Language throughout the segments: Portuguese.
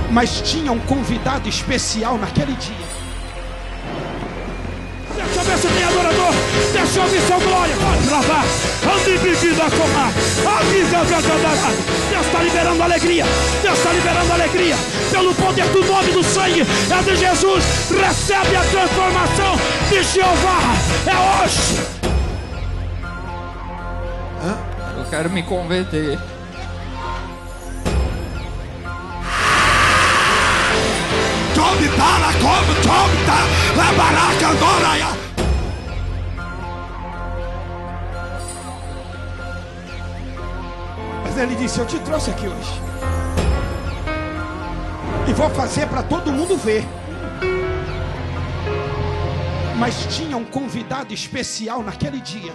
Mas tinha um convidado especial naquele dia. Deixa eu ver se tem adorador. Deixa eu ouvir seu glória. Deus está liberando alegria. Deus está liberando alegria. Pelo poder do nome do sangue é de Jesus. Recebe a transformação de Jeová. É hoje. Eu quero me converter. Mas ele disse: eu te trouxe aqui hoje e vou fazer para todo mundo ver. Mas tinha um convidado especial naquele dia.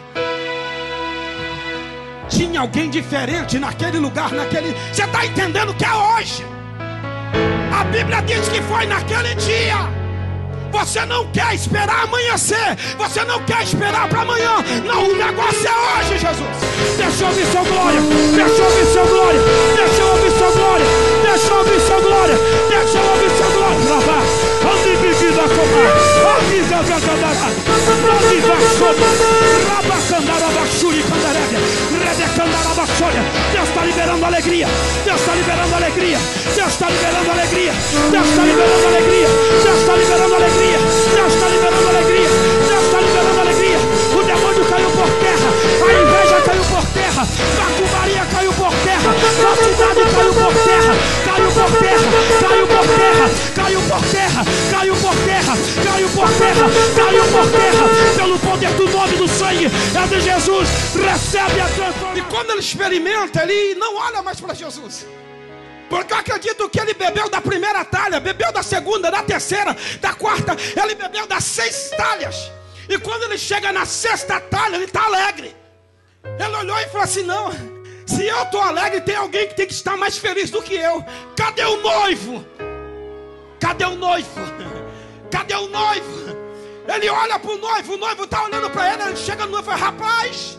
Tinha alguém diferente naquele lugar, naquele... Você está entendendo que é hoje? A Bíblia diz que foi naquele dia. Você não quer esperar amanhecer. Você não quer esperar para amanhã. Não, o negócio é hoje, Jesus. Deixa eu ouvir sua glória. Deixa eu ouvir sua glória. Deixa eu ouvir sua glória. Deixa eu ouvir sua glória. Deixa eu ouvir sua glória. Lavar. Ande bebida comer. Avisa a candará. Ande vaxoda. Rabacandara baxuri candarévia. Redecandara baxolha. Deus está liberando alegria. Deus está liberando alegria. Deus está liberando alegria. Deus está liberando alegria. Deus está liberando alegria. Deus está liberando alegria. Deus está liberando alegria. O demônio caiu por terra. A inveja caiu por terra. A cubaria caiu por terra. A falsidade caiu por terra. Caiu por terra. Caiu por terra. Caiu por terra. Caiu por terra. Caiu por terra. Caiu por terra. Pelo poder do nome do sangue é de Jesus. Recebe a transformação. E quando ele experimenta, ele não olha mais para Jesus. Porque eu acredito que ele bebeu da primeira talha, bebeu da segunda, da terceira, da quarta. Ele bebeu das 6 talhas. E quando ele chega na 6ª talha, ele está alegre. Ele olhou e falou assim: não, se eu estou alegre, tem alguém que tem que estar mais feliz do que eu. Cadê o noivo? Cadê o noivo? Cadê o noivo? Ele olha para o noivo está olhando para ele. Ele chega no noivo e fala: rapaz,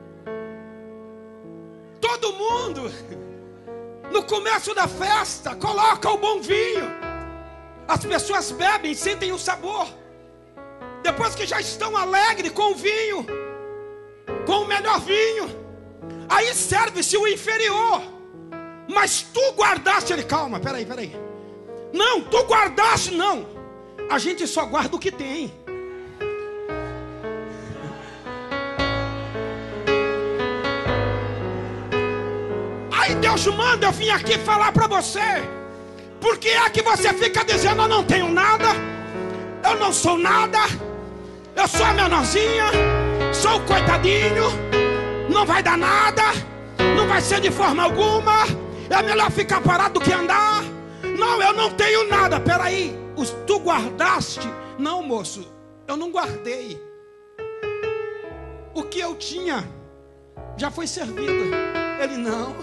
todo mundo no começo da festa coloca o bom vinho. As pessoas bebem, sentem o sabor. Depois que já estão alegres com o vinho, com o melhor vinho, aí serve-se o inferior. Mas tu guardaste. Ele: calma, peraí. Não, tu guardaste. Não, a gente só guarda o que tem. Aí Deus manda eu vim aqui falar para você. Por que é que você fica dizendo: eu não tenho nada, eu não sou nada, eu sou a menorzinha, sou o coitadinho, não vai dar nada, não vai ser de forma alguma, é melhor ficar parado do que andar. Não, eu não tenho nada. Peraí, tu guardaste? Não, moço, eu não guardei. O que eu tinha já foi servido. Ele: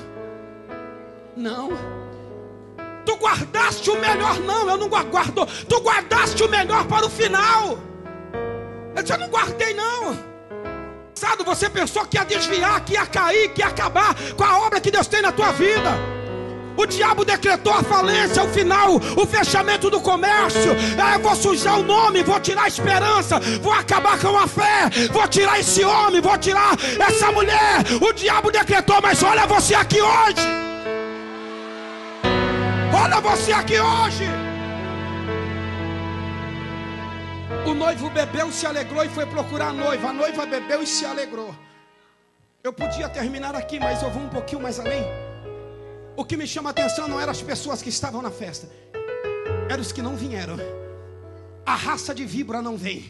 não, tu guardaste o melhor. Não, eu não guardo. Tu guardaste o melhor para o final. Eu disse: eu não guardei não. Você pensou que ia desviar, que ia cair, que ia acabar com a obra que Deus tem na tua vida. O diabo decretou a falência, o final, o fechamento do comércio. Eu vou sujar o nome, vou tirar a esperança, vou acabar com a fé, vou tirar esse homem, vou tirar essa mulher. O diabo decretou, mas olha você aqui hoje. Olha você aqui hoje. O noivo bebeu, se alegrou e foi procurar a noiva. A noiva bebeu e se alegrou. Eu podia terminar aqui, mas eu vou um pouquinho mais além. O que me chama a atenção não eram as pessoas que estavam na festa, eram os que não vieram. A raça de víbora não vem.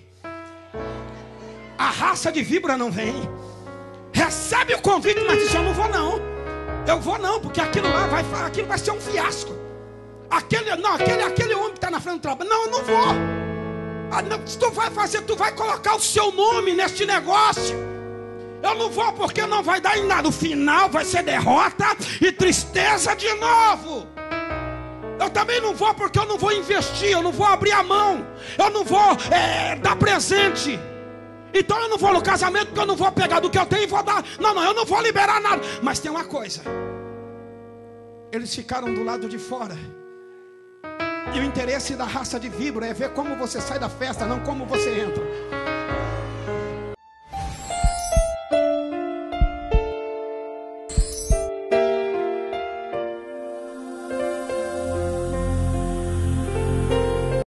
A raça de víbora não vem. Recebe o convite, mas diz: eu não vou não. Eu vou não, porque aquilo lá aquilo vai ser um fiasco. Aquele homem que está na frente do trabalho. Não, eu não vou. Se tu vai fazer, tu vai colocar o seu nome neste negócio. Eu não vou, porque não vai dar em nada. O final vai ser derrota e tristeza de novo. Eu também não vou, porque eu não vou investir, eu não vou abrir a mão, eu não vou dar presente. Então eu não vou no casamento, porque eu não vou pegar do que eu tenho e vou dar. Não, eu não vou liberar nada. Mas tem uma coisa: eles ficaram do lado de fora E o interesse da raça de víbora é ver como você sai da festa, não como você entra.